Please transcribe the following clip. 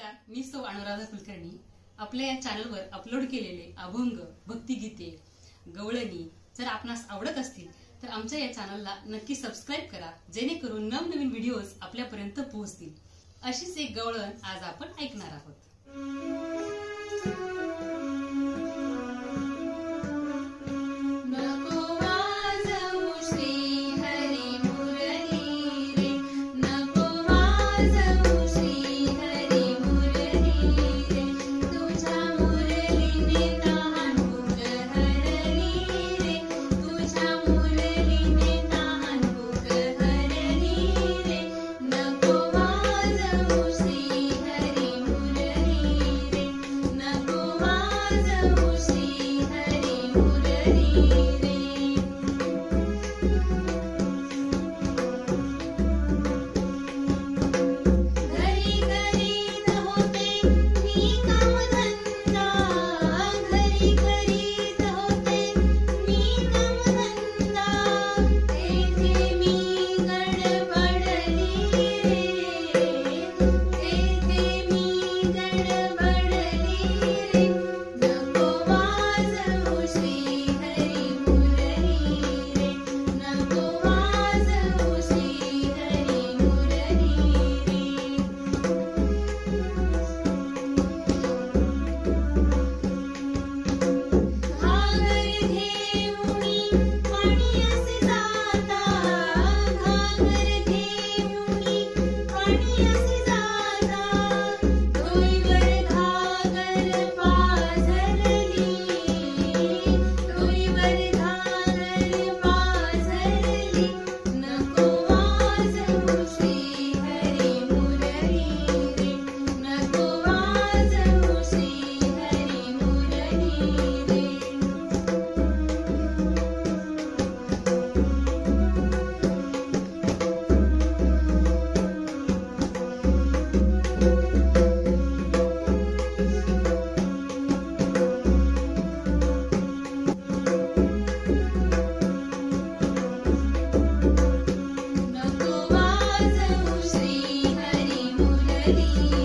नमस्कार, मी सौ अनुराधा कुलकर्णी। आपल्या या चॅनलवर अपलोड केलेले अभंग, भक्तिगीते, गवळणी जर आपणास आवडत असतील तर आमच्या या चॅनलला नक्की सबस्क्राइब करा, जेणेकरून नवनवीन व्हिडिओज आपल्यापर्यंत पोहोचतील। अशीच एक गवळण आज आपण ऐकणार आहोत। श्री हरी मुरली।